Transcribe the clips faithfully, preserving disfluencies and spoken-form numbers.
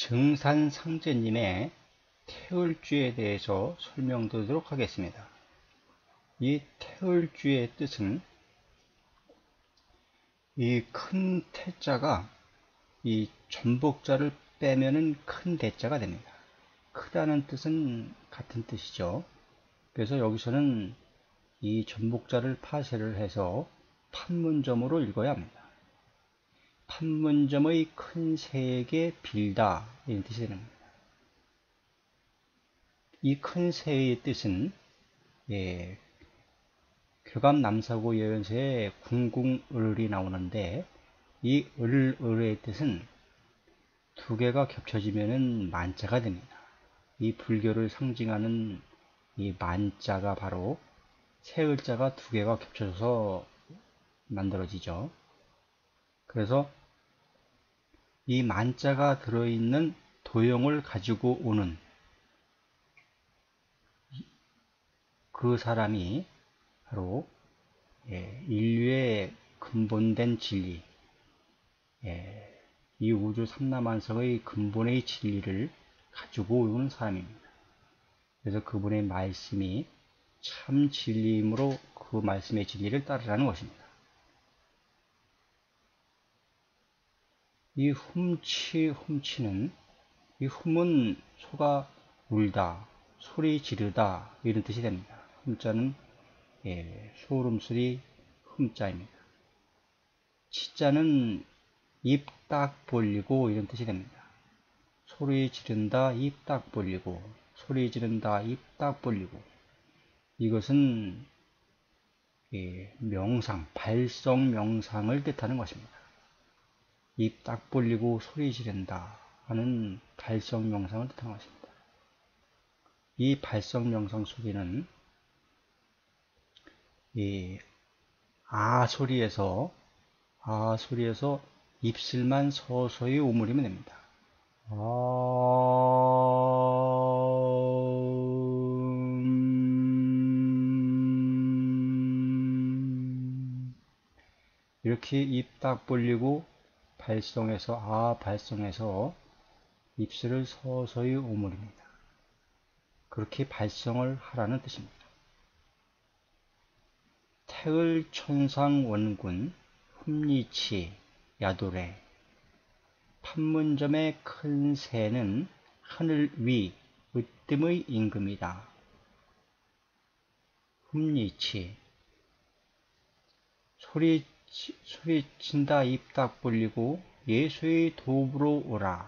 증산상제님의 태을주에 대해서 설명드리도록 하겠습니다. 이 태을주의 뜻은 이 큰 태자가 이 전복자를 빼면은 큰 대자가 됩니다. 크다는 뜻은 같은 뜻이죠. 그래서 여기서는 이 전복자를 파쇄를 해서 판문점으로 읽어야 합니다. 판문점의 큰 새에게 빌다, 이런 뜻이 됩니다. 이 큰 새의 뜻은 예, 교감남사고 예언서에 궁궁을이 나오는데, 이 을을의 뜻은 두 개가 겹쳐지면은 만자가 됩니다. 이 불교를 상징하는 이 만자가 바로 세 을자가 두 개가 겹쳐져서 만들어지죠. 그래서 이 만자가 들어있는 도형을 가지고 오는 그 사람이 바로 예, 인류의 근본된 진리, 예, 이 우주 삼라만성의 근본의 진리를 가지고 오는 사람입니다. 그래서 그분의 말씀이 참 진리이므로 그 말씀의 진리를 따르라는 것입니다. 이 훔치, 훔치는, 이 훔은 소가 울다, 소리 지르다, 이런 뜻이 됩니다. 훔자는 예, 소름소리 흠자입니다. 치자는 입 딱 벌리고, 이런 뜻이 됩니다. 소리 지른다, 입 딱 벌리고, 소리 지른다, 입 딱 벌리고. 이것은 예, 명상, 발성 명상을 뜻하는 것입니다. 입 딱 벌리고 소리 지른다 하는 발성 명상을 뜻하는 것입니다. 이 발성 명상 소리는 이 아 소리에서 아 소리에서 입술만 서서히 오므리면 됩니다. 아 이렇게 입 딱 벌리고 발성해서 아 발성해서 입술을 서서히 오므립니다. 그렇게 발성을 하라는 뜻입니다. 태을 천상 원군 흠리치 야도래 판문점의 큰 새는 하늘 위 으뜸의 임금이다. 흠리치 소리 소리친다 입 딱 벌리고 예수의 도읍으로 오라.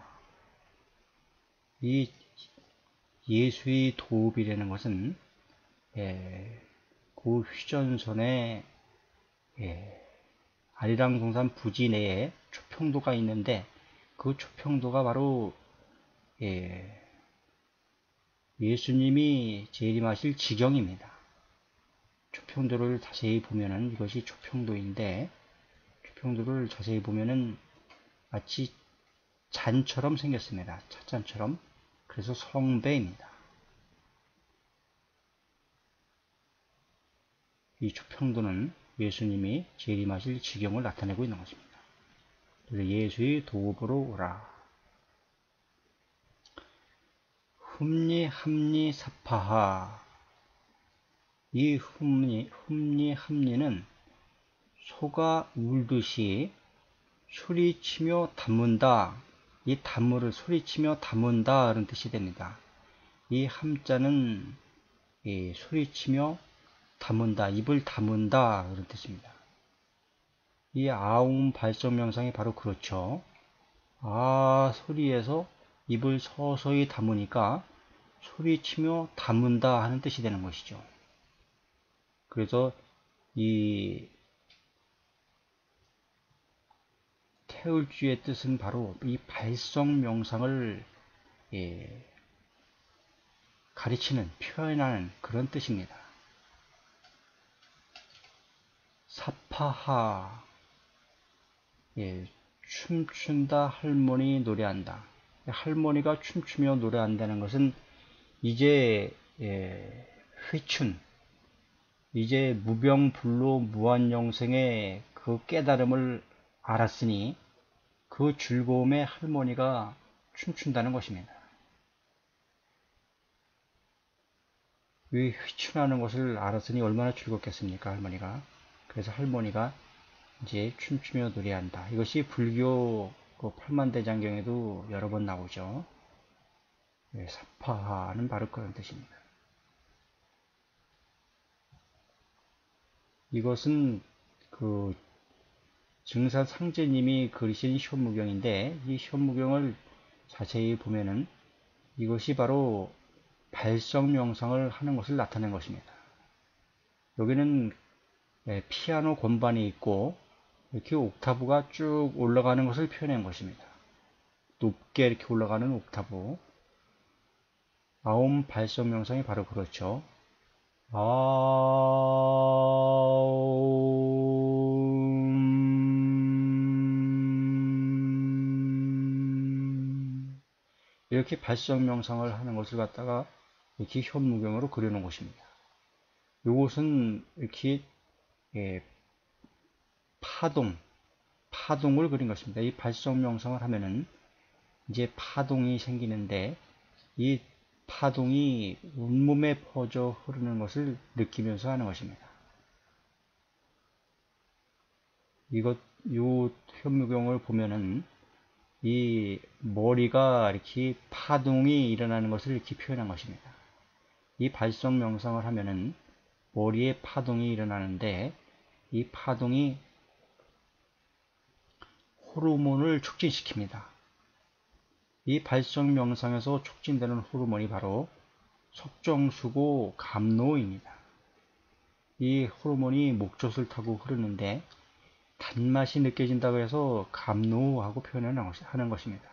이 예수의 도읍이라는 것은 예, 그 휴전선에 예, 아리랑동산 부지 내에 초평도가 있는데, 그 초평도가 바로 예, 예수님이 재림하실 지경입니다. 초평도를 자세히 보면은 이것이 초평도인데, 초평도를 자세히 보면은 마치 잔처럼 생겼습니다. 찻잔처럼. 그래서 성배입니다. 이 초평도는 예수님이 재림하실 지경을 나타내고 있는 것입니다. 그래서 예수의 도읍으로 오라. 흠리 함리 사파하. 이 흠리, 흠리 함리는 소가 울듯이 소리치며 담문다. 이 담무를 소리치며 담문다, 그런 뜻이 됩니다. 이 함자는 이 소리치며 담문다, 입을 다문다, 그런 뜻입니다. 이 아웅 발성 명상이 바로 그렇죠. 아 소리에서 입을 서서히 다무니까 소리치며 다문다 하는 뜻이 되는 것이죠. 그래서 이 태을주의 뜻은 바로 이 발성 명상을 예, 가르치는, 표현하는 그런 뜻입니다. 사파하, 예, 춤춘다, 할머니 노래한다. 할머니가 춤추며 노래한다는 것은 이제 예, 회춘, 이제 무병불로 무한영생의 그 깨달음을 알았으니 그 즐거움에 할머니가 춤춘다는 것입니다. 이 휘춘하는 것을 알았으니 얼마나 즐겁겠습니까, 할머니가. 그래서 할머니가 이제 춤추며 노래한다. 이것이 불교 그 팔만대장경에도 여러 번 나오죠. 네, 사파하는 바로 그런 뜻입니다. 이것은 그 증산 상제님이 그리신 현무경인데, 이 현무경을 자세히 보면은 이것이 바로 발성명상을 하는 것을 나타낸 것입니다. 여기는 피아노 건반이 있고 이렇게 옥타브가 쭉 올라가는 것을 표현한 것입니다. 높게 이렇게 올라가는 옥타브. 아움 발성명상이 바로 그렇죠. 아움 이렇게 발성명상을 하는 것을 갖다가 이렇게 현무경으로 그려놓은 것입니다. 이것은 이렇게 예, 파동, 파동을 그린 것입니다. 이 발성명상을 하면은 이제 파동이 생기는데 이 파동이 온몸에 퍼져 흐르는 것을 느끼면서 하는 것입니다. 이것, 요 현무경을 보면은 이 머리가 이렇게 파동이 일어나는 것을 이렇게 표현한 것입니다. 이 발성 명상을 하면은 머리에 파동이 일어나는데 이 파동이 호르몬을 촉진시킵니다. 이 발성 명상에서 촉진되는 호르몬이 바로 석정수고 감노입니다. 이 호르몬이 목젖을 타고 흐르는데 단맛이 느껴진다고 해서 감노하고 표현을 하는 것입니다.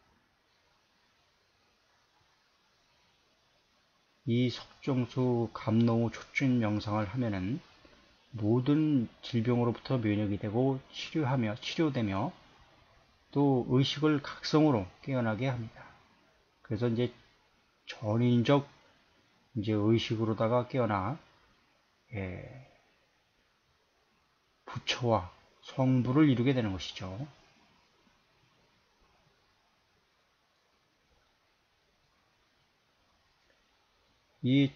이 석정수 감노 촉진 명상을 하면은 모든 질병으로부터 면역이 되고 치료하며 치료되며 또 의식을 각성으로 깨어나게 합니다. 그래서 이제 전인적 이제 의식으로다가 깨어나 예, 부처와 성부를 이루게 되는 것이죠. 이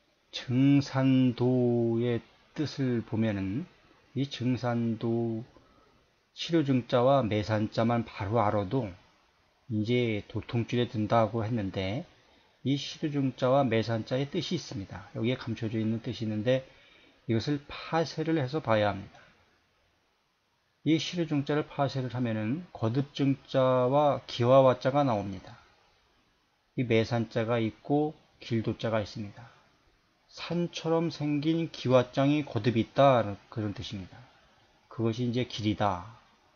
증산도의 뜻을 보면은 이 증산도 치료증자와 매산자만 바로 알아도 이제 도통줄에 든다고 했는데 이 치료증자와 매산자의 뜻이 있습니다. 여기에 감춰져 있는 뜻이 있는데 이것을 파쇄를 해서 봐야 합니다. 이 시류중자를 파쇄를 하면은 거듭증자와 기와와자가 나옵니다. 이 매산자가 있고 길도자가 있습니다. 산처럼 생긴 기와장이 거듭이 있다 그런 뜻입니다. 그것이 이제 길이다.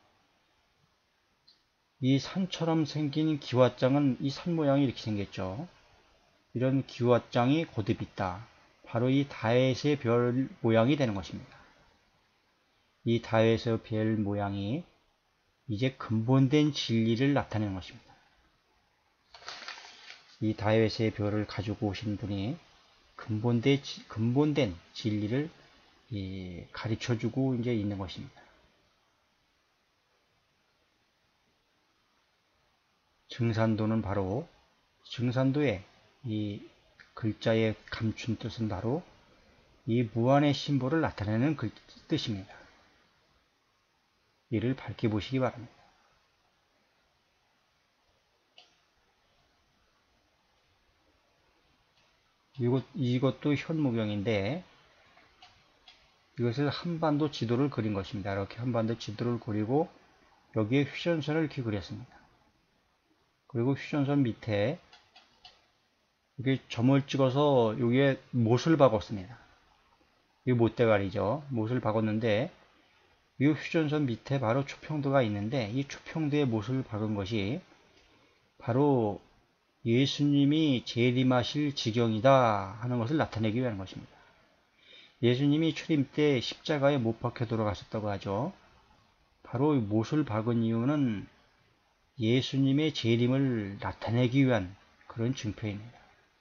이 산처럼 생긴 기와장은 이 산 모양이 이렇게 생겼죠. 이런 기와장이 거듭이 있다. 바로 이 다윗의 별 모양이 되는 것입니다. 이 다윗의 별 모양이 이제 근본된 진리를 나타내는 것입니다. 이 다윗의 별을 가지고 오신 분이 근본된, 근본된 진리를 가르쳐주고 이제 있는 것입니다. 증산도는 바로 증산도의 이 글자의 감춘 뜻은 바로 이 무한의 심보를 나타내는 글, 뜻입니다. 이를 밝게 보시기 바랍니다. 이것, 이것도 현무경인데 이것을 한반도 지도를 그린 것입니다. 이렇게 한반도 지도를 그리고 여기에 휴전선을 이렇게 그렸습니다. 그리고 휴전선 밑에 이렇게 점을 찍어서 여기에 못을 박았습니다. 이 못대가리죠. 못을 박았는데 이 휴전선 밑에 바로 초평도가 있는데 이 초평도에 못을 박은 것이 바로 예수님이 재림하실 지경이다 하는 것을 나타내기 위한 것입니다. 예수님이 출임 때 십자가에 못 박혀 돌아가셨다고 하죠. 바로 못을 박은 이유는 예수님의 재림을 나타내기 위한 그런 증표입니다.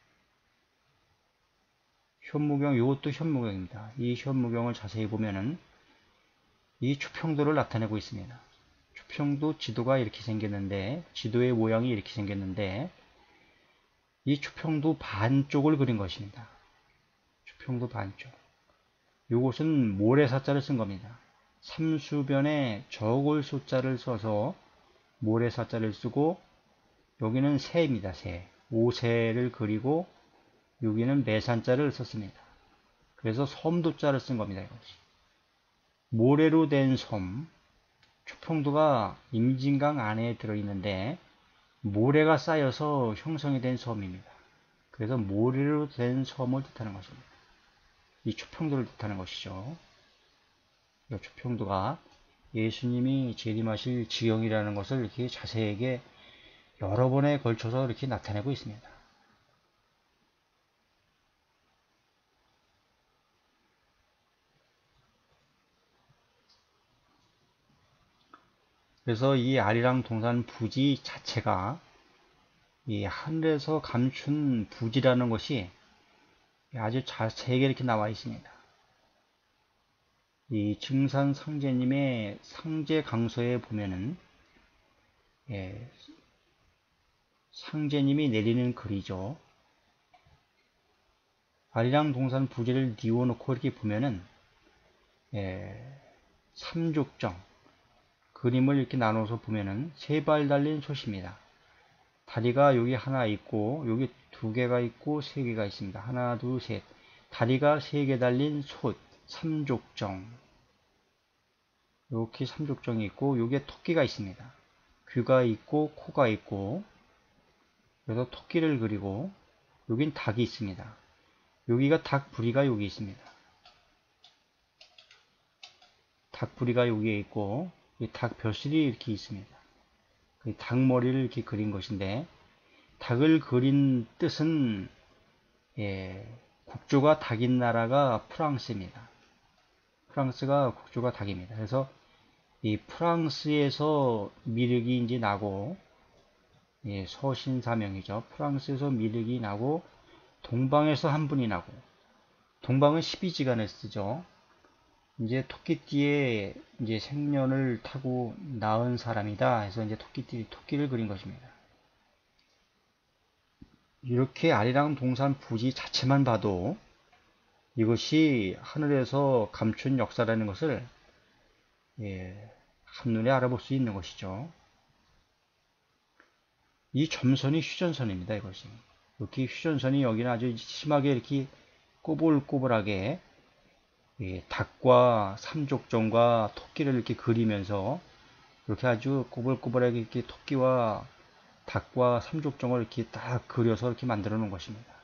현무경, 이것도 현무경입니다. 이 현무경을 자세히 보면은 이 초평도를 나타내고 있습니다. 초평도 지도가 이렇게 생겼는데, 지도의 모양이 이렇게 생겼는데, 이 초평도 반쪽을 그린 것입니다. 초평도 반쪽. 요것은 모래사자를 쓴 겁니다. 삼수변에 적을 숫자를 써서 모래사자를 쓰고, 여기는 새입니다. 새. 오새를 그리고, 여기는 매산자를 썼습니다. 그래서 섬도자를 쓴 겁니다. 이것이. 모래로 된 섬, 초평도가 임진강 안에 들어있는데 모래가 쌓여서 형성이 된 섬입니다. 그래서 모래로 된 섬을 뜻하는 것입니다. 이 초평도를 뜻하는 것이죠. 이 초평도가 예수님이 재림하실 지경이라는 것을 이렇게 자세하게 여러 번에 걸쳐서 이렇게 나타내고 있습니다. 그래서 이 아리랑 동산 부지 자체가 이 하늘에서 감춘 부지라는 것이 아주 자세하게 이렇게 나와 있습니다. 이 증산 상제님의 상제 강서에 보면은 예, 상제님이 내리는 글이죠. 아리랑 동산 부지를 띄워놓고 이렇게 보면은 예, 삼족정 그림을 이렇게 나눠서 보면은 세 발 달린 솥입니다. 다리가 여기 하나 있고 여기 두 개가 있고 세 개가 있습니다. 하나, 둘, 셋. 다리가 세 개 달린 솥, 삼족정. 이렇게 삼족정이 있고 여기에 토끼가 있습니다. 귀가 있고 코가 있고 그래서 토끼를 그리고 여긴 닭이 있습니다. 여기가 닭 부리가 여기 있습니다. 닭 부리가 여기에 있고 닭 벼슬이 이렇게 있습니다. 닭머리를 이렇게 그린 것인데 닭을 그린 뜻은 예, 국조가 닭인 나라가 프랑스입니다. 프랑스가 국조가 닭입니다. 그래서 이 프랑스에서 미륵이 이제 나고 예, 서신사명이죠. 프랑스에서 미륵이 나고 동방에서 한 분이 나고 동방은 십이지간을 쓰죠. 이제 토끼띠에 이제 생년을 타고 낳은 사람이다 해서 이제 토끼띠 토끼를 그린 것입니다. 이렇게 아리랑 동산 부지 자체만 봐도 이것이 하늘에서 감춘 역사라는 것을 예, 한눈에 알아볼 수 있는 것이죠. 이 점선이 휴전선입니다. 이것이 이렇게 휴전선이 여기는 아주 심하게 이렇게 꼬불꼬불하게 예, 닭과 삼족정과 토끼를 이렇게 그리면서 이렇게 아주 꼬불꼬불하게 이렇게 토끼와 닭과 삼족정을 이렇게 딱 그려서 이렇게 만들어 놓은 것입니다.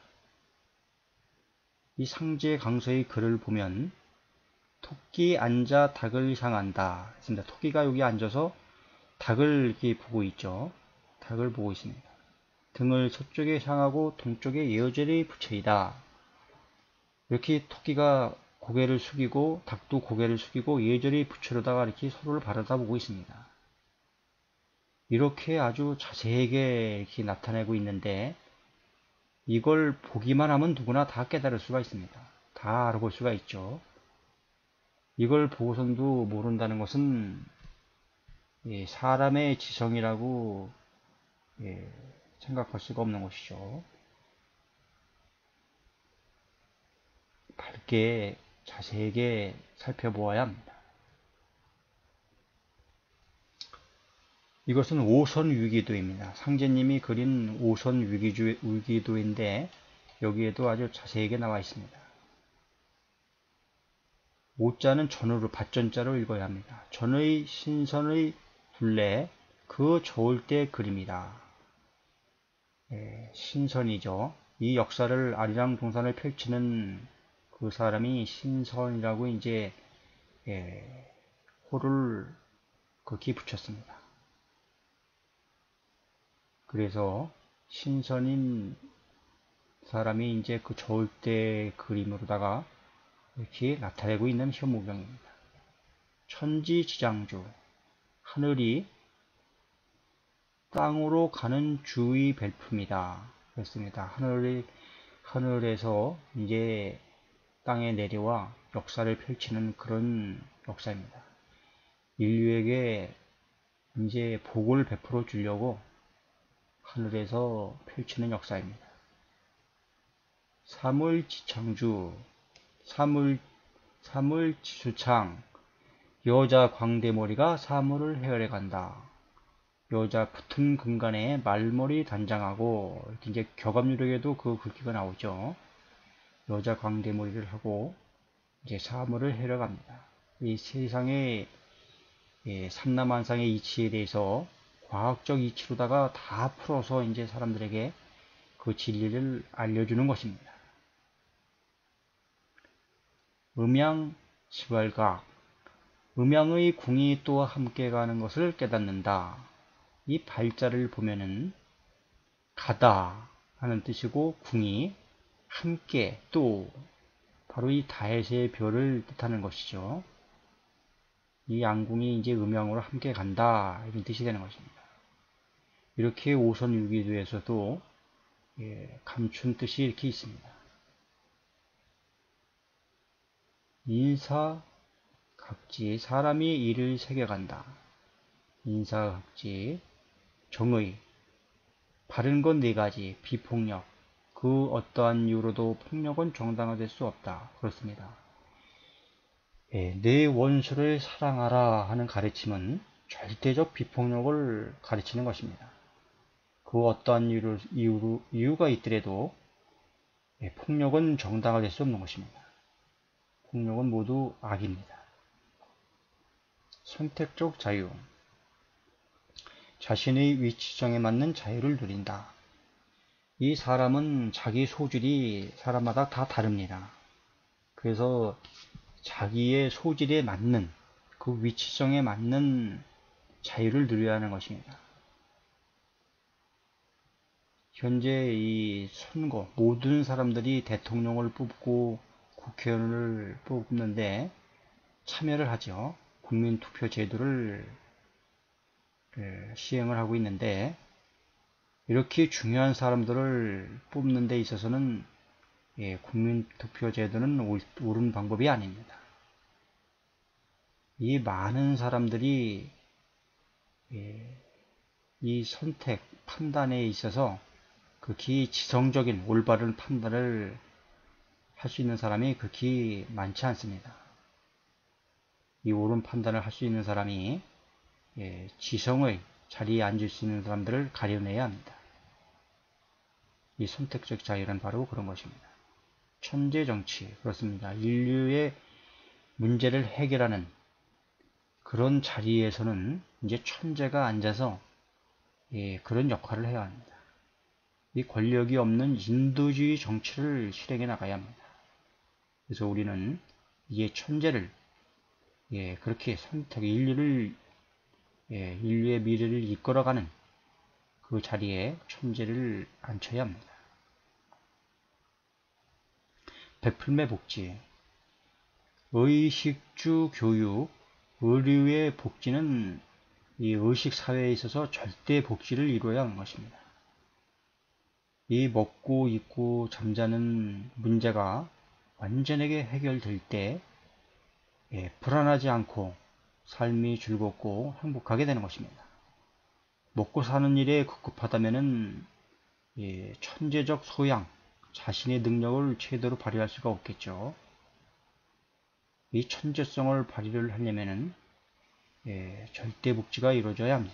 이 상제 강서의 글을 보면 토끼 앉아 닭을 향한다 했습니다. 토끼가 여기 앉아서 닭을 이렇게 보고 있죠. 닭을 보고 있습니다. 등을 서쪽에 향하고 동쪽에 예어절이 붙여이다. 이렇게 토끼가 고개를 숙이고 닭도 고개를 숙이고 예절이 부처로다가 이렇게 서로를 바라다보고 있습니다. 이렇게 아주 자세하게 이렇게 나타내고 있는데 이걸 보기만 하면 누구나 다 깨달을 수가 있습니다. 다 알아볼 수가 있죠. 이걸 보고선도 모른다는 것은 사람의 지성이라고 생각할 수가 없는 것이죠. 밝게 자세하게 살펴보아야 합니다. 이것은 오선 위기도입니다. 상제님이 그린 오선 위기도인데 여기에도 아주 자세하게 나와 있습니다. 오자는 전으로 밭전자로 읽어야 합니다. 전의 신선의 굴레 그 좋을 때 그림이다. 예, 신선이죠. 이 역사를 아리랑 동산을 펼치는 그 사람이 신선이라고 이제 예, 호를 거기에 붙였습니다. 그래서 신선인 사람이 이제 그 좋을 때 그림으로다가 이렇게 나타내고 있는 현무경입니다. 천지지장주 하늘이 땅으로 가는 주의 별품이다. 그렇습니다. 하늘이 하늘에서 이제 땅에 내려와 역사를 펼치는 그런 역사입니다. 인류에게 이제 복을 베풀어 주려고 하늘에서 펼치는 역사입니다. 사물지창주, 사물, 사물지수창, 여자 광대머리가 사물을 헤아려 간다. 여자 붙은 금간에 말머리 단장하고, 이렇게 이제 격압유력에도 그 글귀가 나오죠. 여자 광대머리를 하고 이제 사물을 헤아려 갑니다. 이 세상의 예, 삼라만상의 이치에 대해서 과학적 이치로다가 다 풀어서 이제 사람들에게 그 진리를 알려주는 것입니다. 음양 지왈각, 음양의 궁이 또 함께 가는 것을 깨닫는다. 이 발자를 보면은 가다 하는 뜻이고, 궁이 함께 또 바로 이 다해세의 별을 뜻하는 것이죠. 이 양궁이 이제 음양으로 함께 간다 이런 뜻이 되는 것입니다. 이렇게 오선일기도에서도 예, 감춘 뜻이 이렇게 있습니다. 인사각지, 사람이 이를 새겨간다. 인사각지, 정의, 바른 것 네 가지, 비폭력, 그 어떠한 이유로도 폭력은 정당화될 수 없다. 그렇습니다. 예, 내 원수를 사랑하라 하는 가르침은 절대적 비폭력을 가르치는 것입니다. 그 어떠한 이유로, 이유로, 이유가 있더라도 예, 폭력은 정당화될 수 없는 것입니다. 폭력은 모두 악입니다. 선택적 자유, 자신의 위치정에 맞는 자유를 누린다. 이 사람은 자기 소질이 사람마다 다 다릅니다. 그래서 자기의 소질에 맞는, 그 위치성에 맞는 자유를 누려야 하는 것입니다. 현재 이 선거, 모든 사람들이 대통령을 뽑고 국회의원을 뽑는데 참여를 하죠. 국민투표 제도를 시행을 하고 있는데, 이렇게 중요한 사람들을 뽑는 데 있어서는 예, 국민투표 제도는 옳은 방법이 아닙니다. 이 많은 사람들이 예, 이 선택, 판단에 있어서 극히 지성적인 올바른 판단을 할 수 있는 사람이 극히 많지 않습니다. 이 옳은 판단을 할 수 있는 사람이 예, 지성의 자리에 앉을 수 있는 사람들을 가려내야 합니다. 이 선택적 자유란 바로 그런 것입니다. 천재정치, 그렇습니다. 인류의 문제를 해결하는 그런 자리에서는 이제 천재가 앉아서 예, 그런 역할을 해야 합니다. 이 권력이 없는 인도주의 정치를 실행해 나가야 합니다. 그래서 우리는 이게 천재를 예, 그렇게 선택, 인류를 예, 인류의 미래를 이끌어가는 그 자리에 천재를 앉혀야 합니다. 백풀매 복지, 의식주 교육, 의료의 복지는 이 의식 사회에 있어서 절대 복지를 이루어야 하는 것입니다. 이 먹고 입고 잠자는 문제가 완전하게 해결될 때 예, 불안하지 않고 삶이 즐겁고 행복하게 되는 것입니다. 먹고 사는 일에 급급하다면은 예, 천재적 소양, 자신의 능력을 최대로 발휘할 수가 없겠죠. 이 천재성을 발휘를 하려면은 예, 절대 복지가 이루어져야 합니다.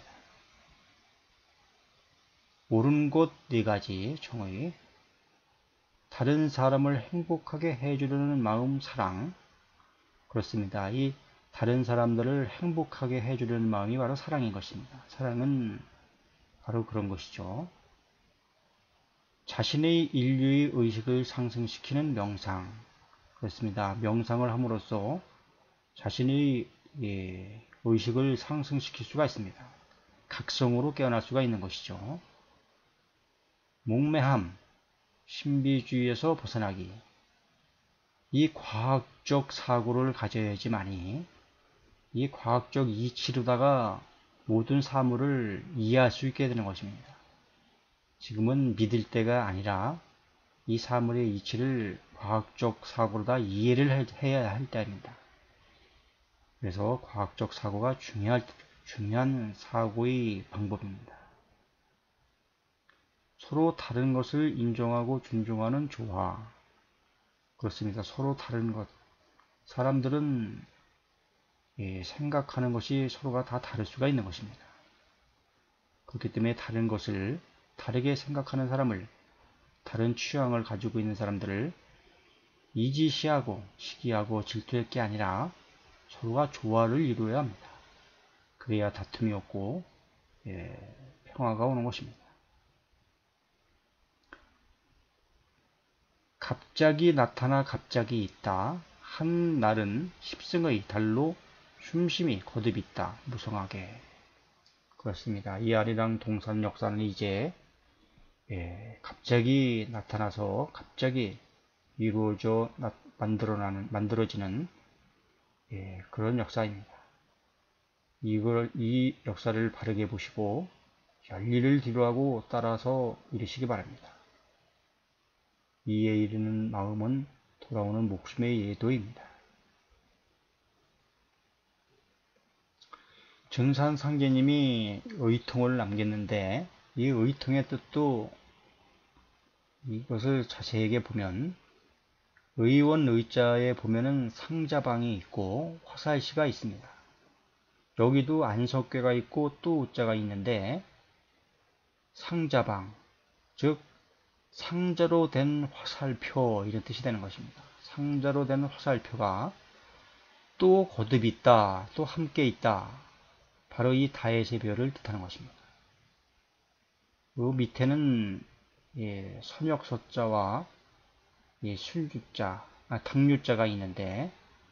옳은 것 네 가지 정의, 다른 사람을 행복하게 해주려는 마음 사랑, 그렇습니다. 이 다른 사람들을 행복하게 해주려는 마음이 바로 사랑인 것입니다. 사랑은 바로 그런 것이죠. 자신의 인류의 의식을 상승시키는 명상, 그렇습니다. 명상을 함으로써 자신의 예, 의식을 상승시킬 수가 있습니다. 각성으로 깨어날 수가 있는 것이죠. 목매함, 신비주의에서 벗어나기, 이 과학적 사고를 가져야지만이 이 과학적 이치로다가 모든 사물을 이해할 수 있게 되는 것입니다. 지금은 믿을 때가 아니라 이 사물의 이치를 과학적 사고로다 이해를 해야 할 때입니다. 그래서 과학적 사고가 중요할 중요한 사고의 방법입니다. 서로 다른 것을 인정하고 존중하는 조화. 그렇습니다. 서로 다른 것. 사람들은 예, 생각하는 것이 서로가 다 다를 수가 있는 것입니다. 그렇기 때문에 다른 것을 다르게 생각하는 사람을, 다른 취향을 가지고 있는 사람들을 이지시하고 시기하고 질투할 게 아니라 서로가 조화를 이루어야 합니다. 그래야 다툼이 없고 예, 평화가 오는 것입니다. 갑자기 나타나 갑자기 있다. 한 날은 십승의 달로 춤심이 거듭 있다. 무성하게. 그렇습니다. 이 아리랑 동산 역사는 이제 예, 갑자기 나타나서 갑자기 이루어져 나, 만들어나는 만들어지는 예, 그런 역사입니다. 이걸 이 역사를 바르게 보시고 열리를 뒤로하고 따라서 이르시기 바랍니다. 이에 이르는 마음은 돌아오는 목숨의 예도입니다. 증산상제님이 의통을 남겼는데 이 의통의 뜻도 이것을 자세하게 보면 의원 의자에 보면은 상자방이 있고 화살시가 있습니다. 여기도 안석괴가 있고 또 우자가 있는데 상자방, 즉 상자로 된 화살표 이런 뜻이 되는 것입니다. 상자로 된 화살표가 또 거듭 있다, 또 함께 있다. 바로 이 다에세 별을 뜻하는 것입니다. 그 밑에는 예, 선역서자와 예, 술주자, 아, 닭유자가 있는데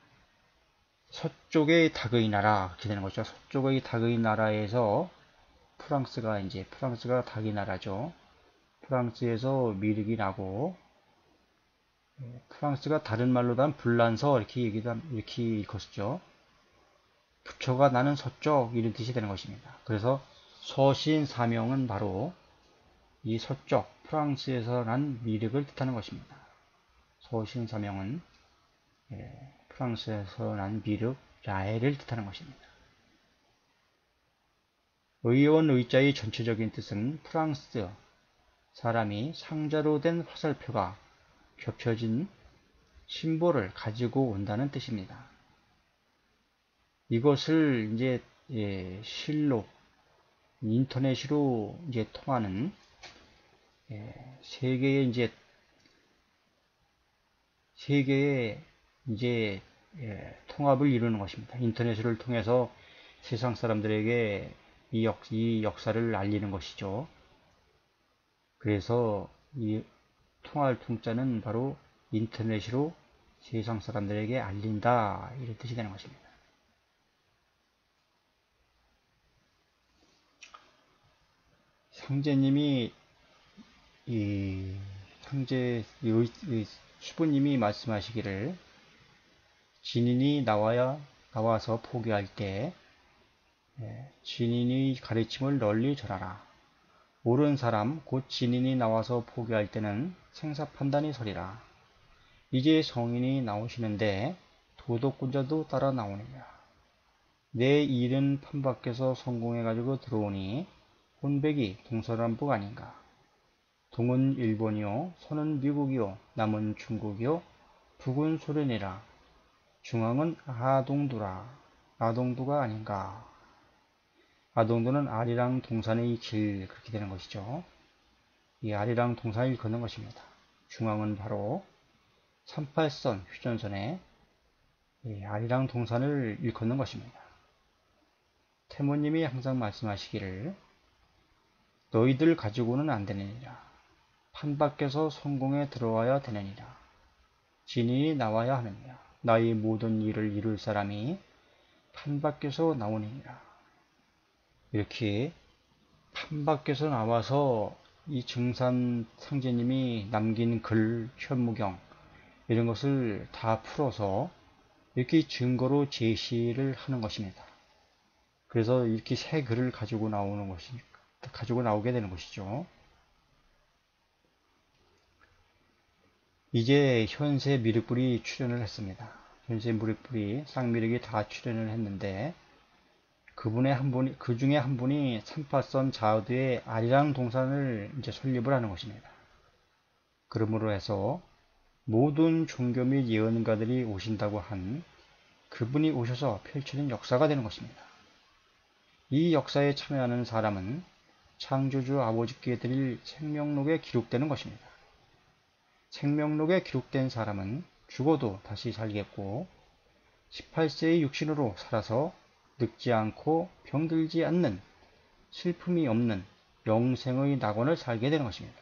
서쪽의 닭의 나라 이렇게 되는 거죠. 서쪽의 닭의 나라에서 프랑스가 이제 프랑스가 닭의 나라죠. 프랑스에서 미륵이 나고 프랑스가 다른 말로도 한 불란서 이렇게 얘기도 이렇게 읽었죠. 부처가 나는 서쪽 이런 뜻이 되는 것입니다. 그래서 서신 사명은 바로 이 서쪽 프랑스에서 난 미륵을 뜻하는 것입니다. 서신 사명은 예, 프랑스에서 난 미륵 라엘을 뜻하는 것입니다. 의원 의자의 전체적인 뜻은 프랑스 사람이 상자로 된 화살표가 겹쳐진 심볼을 가지고 온다는 뜻입니다. 이것을 이제 예, 실로 인터넷으로 이제 통하는 예, 세계의 이제 세계의 이제 예, 통합을 이루는 것입니다. 인터넷을 통해서 세상 사람들에게 이, 역, 이 역사를 알리는 것이죠. 그래서 이 통할 통자는 바로 인터넷으로 세상 사람들에게 알린다 이런 뜻이 되는 것입니다. 상제님이 이 상제 이, 이 수부님이 말씀하시기를 진인이 나와야 나와서 포기할 때 진인의 가르침을 널리 전하라. 옳은 사람 곧 진인이 나와서 포기할 때는 생사 판단이 서리라. 이제 성인이 나오시는데 도덕군자도 따라 나오느냐. 내 일은 판밖에서 성공해가지고 들어오니 혼백이 동서남북 아닌가. 동은 일본이요, 서는 미국이요, 남은 중국이요, 북은 소련이라. 중앙은 아동두라. 아동두가 아닌가. 아동두는 아리랑 동산의 길 그렇게 되는 것이죠. 이 아리랑 동산을 걷는 것입니다. 중앙은 바로 삼팔선 휴전선에 아리랑 동산을 일컫는 것입니다. 태모님이 항상 말씀하시기를 너희들 가지고는 안 되느니라. 판밖에서 성공에 들어와야 되느니라. 진인이 나와야 하느니라. 나의 모든 일을 이룰 사람이 판밖에서 나오느니라. 이렇게 판밖에서 나와서 이 증산 상제님이 남긴 글, 현무경 이런 것을 다 풀어서 이렇게 증거로 제시를 하는 것입니다. 그래서 이렇게 새 글을 가지고 나오는 것이 가지고 나오게 되는 것이죠. 이제 현세 미륵불이 출연을 했습니다. 현세 미륵불이 쌍미륵이 다 출연을 했는데 그분의 한 분이, 그 중에 한 분이 삼파선 자우드의 아리랑 동산을 이제 설립을 하는 것입니다. 그러므로 해서 모든 종교 및 예언가들이 오신다고 한 그분이 오셔서 펼치는 역사가 되는 것입니다. 이 역사에 참여하는 사람은 창조주 아버지께 드릴 생명록에 기록되는 것입니다. 생명록에 기록된 사람은 죽어도 다시 살겠고 십팔 세의 육신으로 살아서 늙지 않고 병들지 않는 슬픔이 없는 영생의 낙원을 살게 되는 것입니다.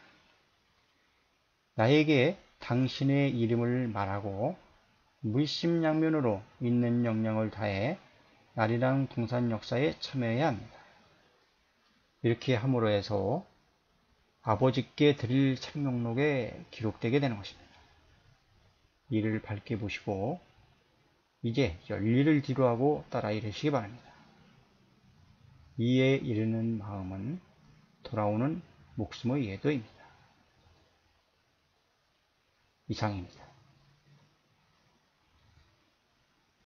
나에게 당신의 이름을 말하고 물심양면으로 있는 역량을 다해 아리랑 동산 역사에 참여해야 합니다. 이렇게 함으로 해서 아버지께 드릴 생명록에 기록되게 되는 것입니다. 이를 밝게 보시고 이제 열일을 뒤로하고 따라 이르시기 바랍니다. 이에 이르는 마음은 돌아오는 목숨의 예도입니다. 이상입니다.